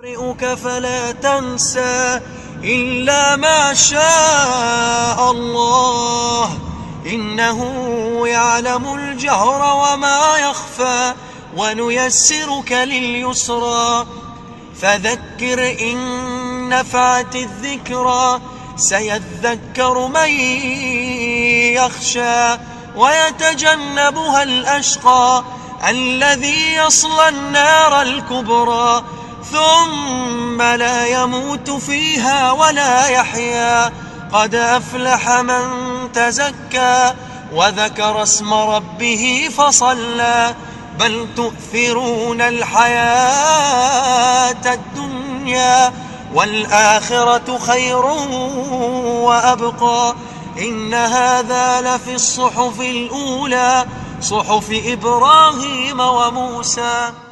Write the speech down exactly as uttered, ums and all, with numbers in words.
أقرئك فلا تنسى إلا ما شاء الله إنه يعلم الجهر وما يخفى ونيسرك لليسرى فذكر إن نفعت الذكرى سيذكر من يخشى ويتجنبها الأشقى الذي يصلى النار الكبرى ثم لا يموت فيها ولا يحيا قد أفلح من تزكى وذكر اسم ربه فصلى بل تؤثرون الحياة الدنيا والآخرة خير وأبقى إن هذا لفي الصحف الأولى صحف إبراهيم وموسى.